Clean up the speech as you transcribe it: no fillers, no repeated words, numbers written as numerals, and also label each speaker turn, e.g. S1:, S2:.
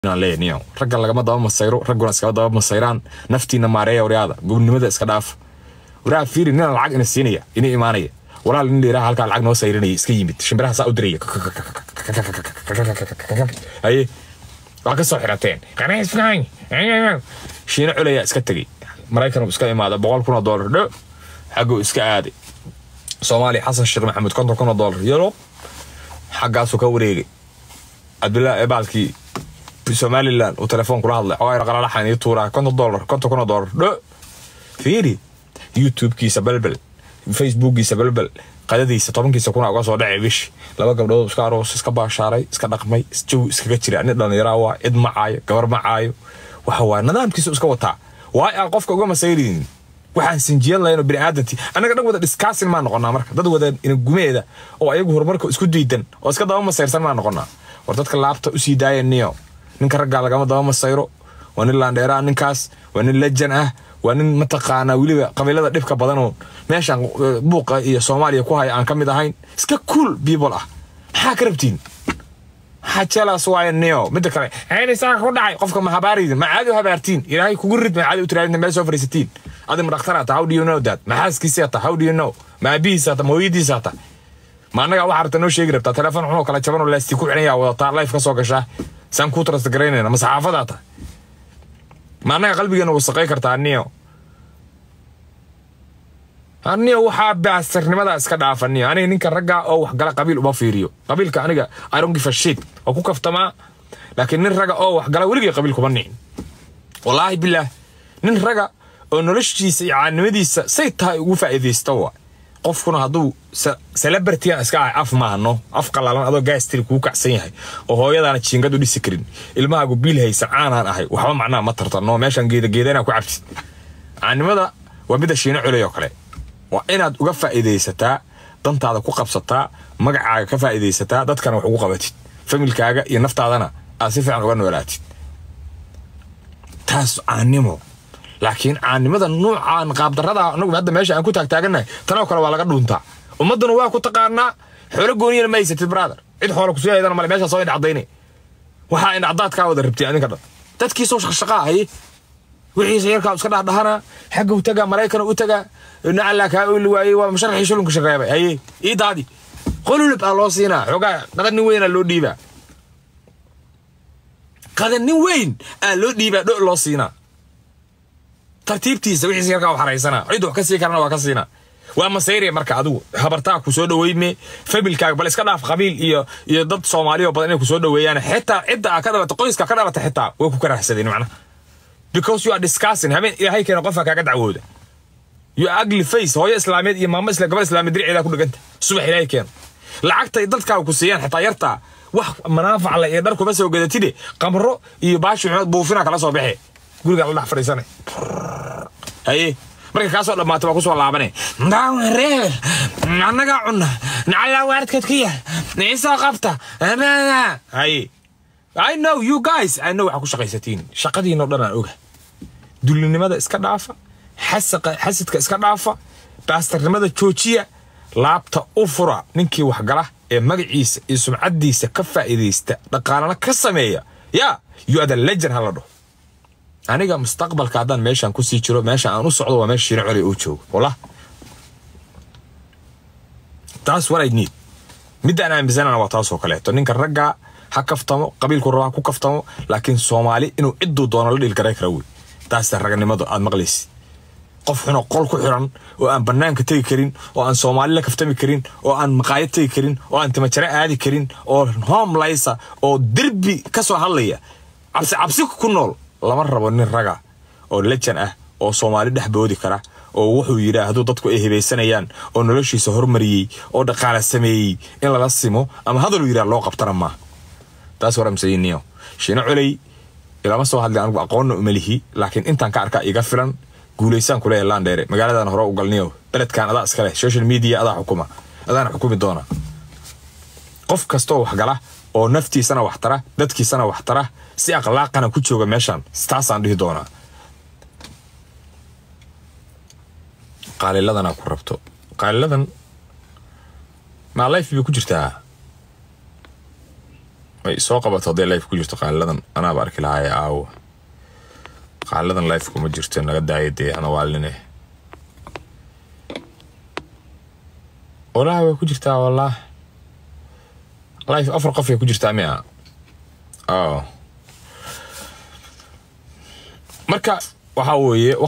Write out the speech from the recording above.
S1: لينيو رجل لقى ما ضام السيرو رجل اسكا ضام السيران نفتينا ماريا ورياضه قبل اسكا داف ورا فير ان العق ان السينيه ان ايمانيه ولا اللي يراها halka lacag noo sayrinay iska yimid shimbiraha saa u diriyay ay waa ka soo xirateen qanays faan shiina culaya iska tagay maraykan iska imaada $100,000 dho xagu iska aaday Soomaali Xasan Sheekh Maxamed $100,000 euro xagaasu ka wareegay Abdullah Ebalki Somaliland وتليفون كل هذا أو رقلا لحن يطورا كنت $100 لا فيري يوتيوب كيس بلبل فيسبوك كيس بلبل قدادي طبعا كيس كنا أقصى داعي بيش لما قبله سكاروس سكبا شاري سكنقمي استو سكتشري عن الدنيا يراوا إد معاي كبر معاي وحوا نظام كيس سكوتا واي أقف كوجا مسيرين waxaan sinjiyad lahayn bini'aadanti anaga dad wada discussion ma noqonaa marka dad wada in gumeeda oo ayagu horumarka isku diidan oo iska daba masayrsan ma noqonaa war dadka laabta u sii daayaniyo ninka ragga lagama daba masayro waa nin laandheera ninkaas waa nin lejan ah waa nin mataqaana waliba qabiilada dhibka badan oo meeshan buuqa iyo Soomaaliya ku hay aan kamid ahayn iska cool people ah maxaa ka rabtiin حاجة سواء النيو مدة هاي ساق وداعي قفك ما هبارين ما عادوا هبارتين إلهي كورد ما عادوا ترى إن ما سوفر ستين هذا مرخترات how do you know that ما حاس كيساتا how do you know ما بيساتا مويدي ساتا ما أنا قاعد حرت نوش يقرب تا تلفون حنو كلا تشبرون ولا استيكو عنيا ولا طار لايف كسوق شاه سام كوتر استقرينا مسحافة داتا ما أنا قلبي أنا وسقي كرتا النيو النيو حاب بعسر لماذا اسكت عفني أنا نينك الرجع أو حقلا قبيل وبافيريو قبيل كأنيجا I don't give a shit أو كوكف تما لكن نرجع أو حقلا ولقي قبيل كمانين والله بالله نرجع ونرش شيء عن ودي سيتها وفائدة استوى قفكنا هذو سلبرتيان اسكا أف ما إنه أفقل على هذا جاي ستيل كوكا سينه وهو يدا نتشين قدو دي سكرين الماء قبيل هي سعان هنا هاي وحوام معنا مطرت إنه ماشان جيدنا كوعبت عن ماذا وبدأ شيء نعلى يقرأ وإناد uga faa'iideysataa dantaada ku qabsataa magacaaga ka faa'iideysataa dadkana wax ugu qabatid familkaaga iyo naftaadana aad si fiican uga noolaatid taas aanimo laakiin aanimada noocan qaab darrada anagu hadda meesha aan ku taagtaaganay tan oo kale waa laga dhuntaa ummaduna waa ku taqaanaa xoolo gooniina ma haysatid brother cid xoolo ku soo yeedan mal meesha soo dhacdaynay waxa in cadaadka wada rabtay adinka dadkii soo shaqaaqay wixii sayirka iska dhahdahana xagga u taga Mareykan u taga نعلك هؤلاء وأي ومشرح يشلون كشرابة هاي إيه دادي قولوا لب الله سينا حقا قدر نوين اللو ديبا قدر نوين اللو ديبا دو الله سينا ترتيبتي سوي سيركا وحريسنا عيدو كسي كرنا وكسينا وأما سيري مركا عدو خبرتاك وسودو ويمي فبالكاك بل اسكنا في قبيل ضد صومالي وبدأنا كسودو ويانا حتى عدة كذا تقوليسكا كذا حتى ويكو كره سدين معنا because you are discussing همين إيه هاي كنا قفك كقد عودة يو أقل فيس هو إسلامي يا ماما إسلام قبل إسلامي دري على كل جنت صبح إلهي كان لعقت يضلت كانوا كسيان حتى يرتع وح منافع على يدركوا بس وجدت لي قمرو يباش يعود بوفينا كلا صباحي يقول قال الله فريسانة أيه مركز كاسو لما تبغى كسر لعبني نعم ريل أنا قاعدنا نعلى وارد كتكية نعيسى قفته أنا أيه I know you guys I know حكوا شقيستين شقدي نقدر نقول دلني ماذا إسكت عفا حسدك اسكا عفا باسترنimada joojiya laabta u fura ninkii wax gala ee magaciisa iyo sumcadiisa ka faa'iideysta dhaqaalana ka sameeya ya you are the legend halado aniga mustaqbalka hadan meeshan ku sii jiro meesha aan u socdo waa meesha shireen culi uu joogo wallah taas what I need midaan aan bisanana waa taas oo kale to ninka ragga ha kaftamo qabiilku raba ku kaftamo laakiin Soomaali inuu ciddu doono la dhil karay karawi taas raganimadu aad maqlaysid qof xuna qol ku xiran oo aan banaanka tagi karin oo aan Soomaali la kaftami karin oo aan maqaayad tagi karin oo aan timajare aadi karin oo homeless oo dirbi ka soo hadlaya cabsi ku nool lama rabo nin raga oo lejan ah oo Soomaali dhaxboodi kara oo wuxuu yiraahdo dadku ay hibaysanayaan oo noloshiisa hormariyay oo dhaqaale sameeyay in la simo ama hadal yiraahdo loo qabtana ma taas waram sayniyo shina culay ila ma soo hadlay anigu aqoon u malihi laakiin intaan ka arka iga filan guulaysan kula yeelan dheere magaaladan hore u galniyo beledkan adaa iska leh social media adaa xukuma adaan xukumi doona qof kasto wax gala oo naftiisana wax tara dadkiisana wax tara si akhlaaqana ku jooga meeshan staasaan dhihi doona qaaliladan ku rabto qaaliladan ma life bi ku jirtaa ay soo qabato hadday life ku jirto qaaladan anaa barki lahaay aawo qaaladan life kuma jirto naga daayay ana waaline والله ku jirtaa والله life afar qof ku jirtaa miya marka waxa weeye